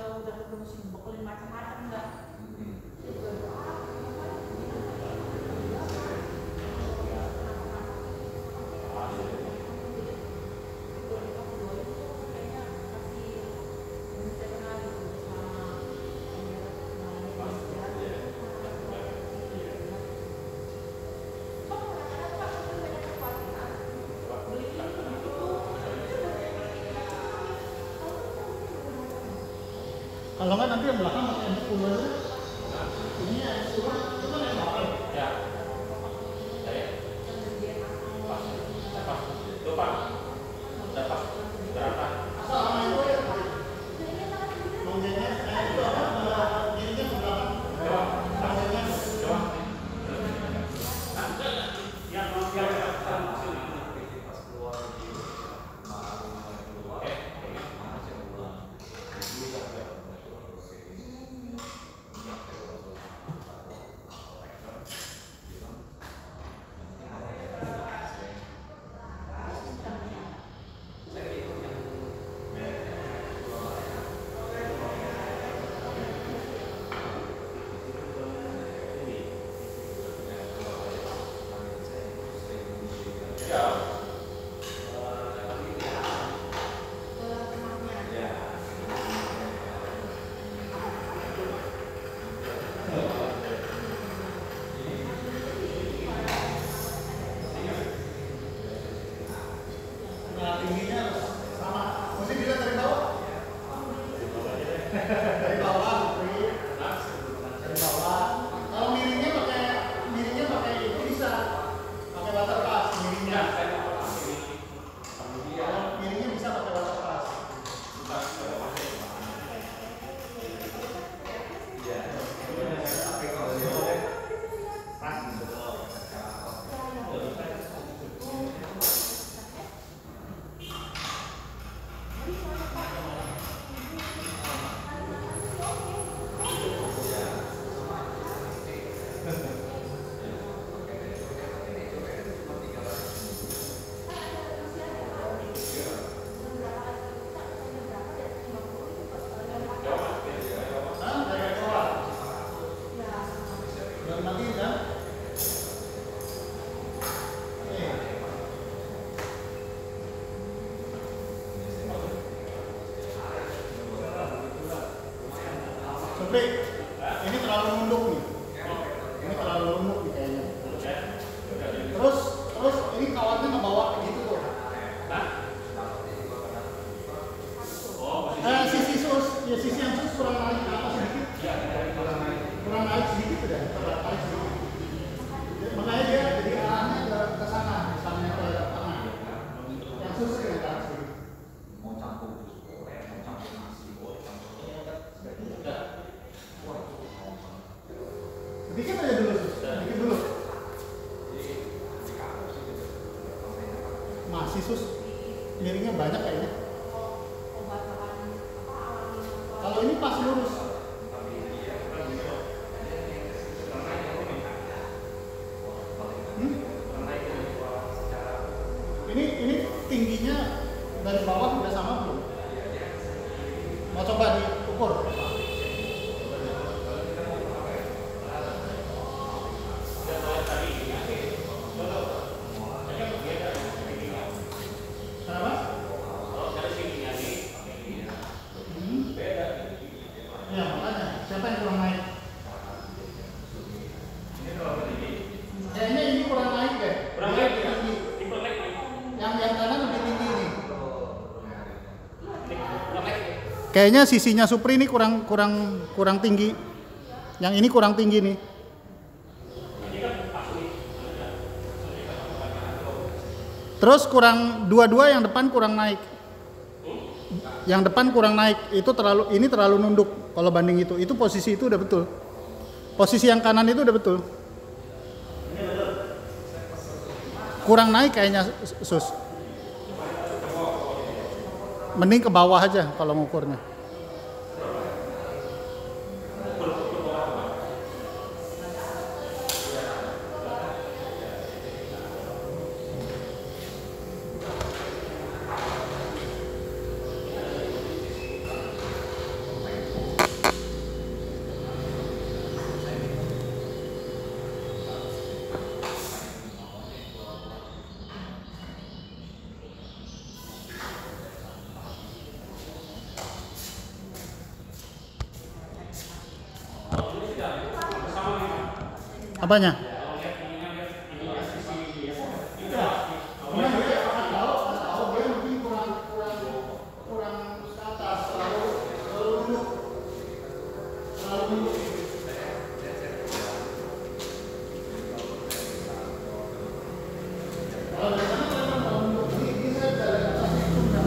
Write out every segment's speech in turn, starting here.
udah mesti bekelin macam-macam enggak. Kalau nggak nanti yang belakang pakai M10 aja. Ini M10 itu kan yang bawah. Ya. Saya. Pas. Pas. Lupa. Dapat. Berapa? Asal sama itu ya. Manggennya itu apa? Dirinya berapa? Coba. Manggennya. Coba. Yang Nah, tingginya sama. Mesti dilihat dari bawah. Dari bawah, dari bawah. Kalau miringnya pakai itu bisa. Pakai water pass miringnya. Kalau miringnya bisa pakai water pass. Supri, ini terlalu nunduk nih. Ini terlalu nunduk nih kayaknya. Terus ini kawatnya ngebawa ke gitu tuh. Sisi sus, ya sisi yang sus kurang naik apa sedikit? Kurang naik sedikit udah, naik sedikit. Makanya dia jadi arahnya ke sana, misalnya ke tengah. Yang sus kena ke atas sedikit. Sedikit aja dulu sus, sedikit dulu. Masih sus, miringnya banyak kayaknya. Kalau ini pas lurus. Ini tingginya dari bawah udah sama belum? Mau coba diukur? Ya makanya, siapa yang kurang naik? Kayaknya ini kurang naik deh. Kurang naik ya? Tinggi. Tipe naik nih. Yang kanan lebih tinggi nih. Kurang naik. Kayaknya sisinya Supri ini kurang tinggi. Yang ini kurang tinggi nih. Terus kurang dua-dua yang depan kurang naik. Yang depan kurang naik, ini terlalu nunduk kalau banding itu. Itu posisi itu udah betul. Posisi yang kanan itu udah betul. Kurang naik kayaknya sus. Mending ke bawah aja kalau ngukurnya. Apanya? Kalau lihat ininya lihat ini sisi ini Ya. Cuma dia kalau dia mungkin kurang ke atas, terlalu duduk. Kalau dari sana kelihatan terlalu duduk. Ini saya bisa lihat atasnya itu enggak.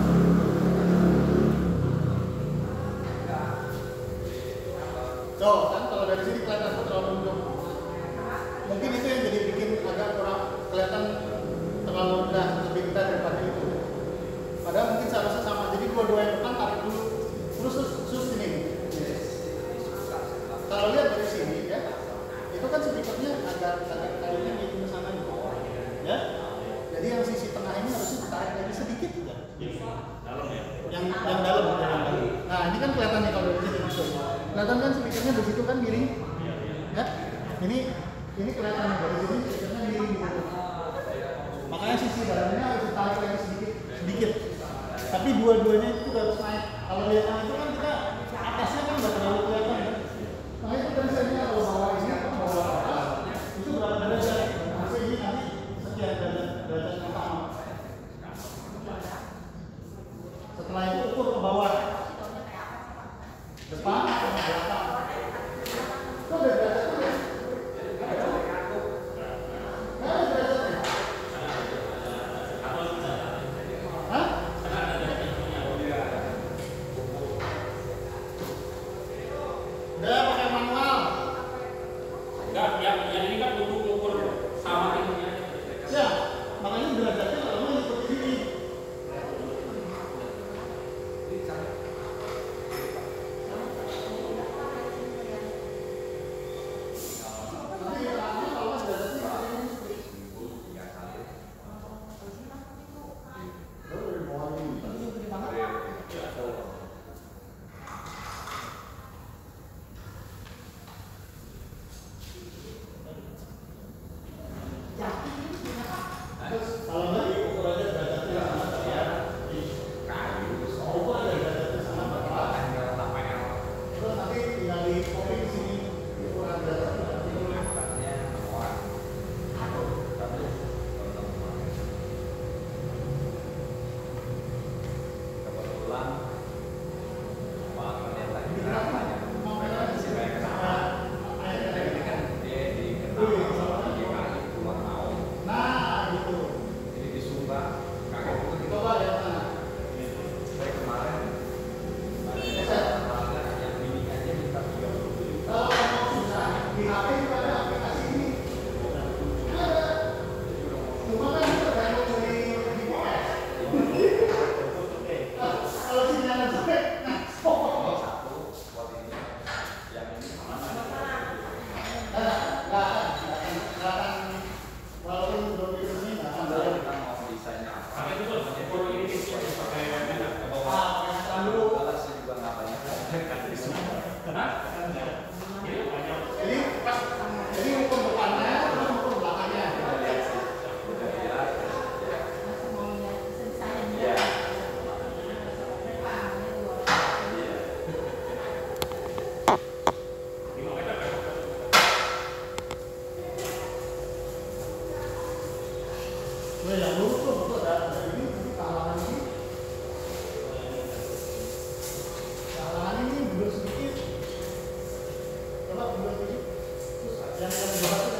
Tuh, kan kalau dari sini kelihatan terlalu duduk. Mungkin itu yang jadi bikin agak kurang kelihatan terlalu rendah, lebih rendah daripada itu. Padahal mungkin seharusnya sama. Jadi dua-dua yang depan tarik dulu, terus ini. Kalau lihat dari sini ya, itu kan speakernya agak kayunya ngikut ke sana gitu. Ya. Jadi yang sisi tengah ini harusnya ditarik lagi sedikit juga. dalam ya. Yang dalam. Nah, ini kan kelihatan nih kalau dari sini langsung. Kelihatan kan speakernya begitu kan miring. Ya. Ini kelihatan nih dari sini speakernya miring gitu. Makanya sisi dalamnya harus ditarik lagi sedikit. Tapi dua-duanya itu harus naik. Kalau lihat itu kan kita atasnya kan nggak terlalu kelihatan ya. Makanya itu kan saya kalau bawa ini bawa atas itu berapa derajat? Masih ini nanti sekian derajat yang sama. Setelah itu ukur ke bawah, depan atau belakang. Itu ada derajatnya. Udah pakai manual. Enggak, yang ini kan untuk ukur sama ininya. Ya, makanya derajatnya lama ikut ini. Kalau nggak diukur aja derajatnya sama ya. Ukur aja derajatnya sama berapa. Terus nanti tinggal di copy di sini ukuran derajatnya. Nah, gitu. Coba lihat sana. Kalau mau susah, di HP juga ada aplikasi ini. Ada. Cuma kan itu tergantung dari GPS. Kalau sinyalnya jelek, nah stop. Nggak akan, walaupun belum di sini nggak akan bayar. Pakai itu tuh, ukur ini pakai mana ke bawah. Yang sekarang dulu. Hah? Ini banyak. Jadi ukur depannya, terus ukur belakangnya. Nah, yang lurus tuh betul ada ini, nanti kalangan ini. Kalangan ini mundur sedikit. Coba mundur sedikit. Terus yang di bawah itu.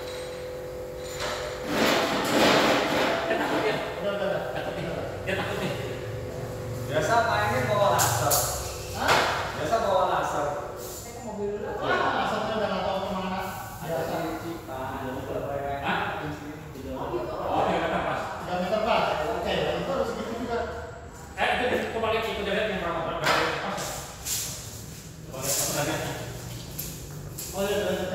Dia takut ya. Udah. Takut nih. Dia takut nih. Biasa mainnya bawa laser. Hah? Biasa bawa laser. Wah, asalnya udah nggak tahu kemana. Biasa. Hah? Oh, dia kata pas. 3 meter pas. Oke, itu harus segitu juga. Itu coba lihat itu lihat yang berapa pas. Coba lihat apa tadi. Oh iya,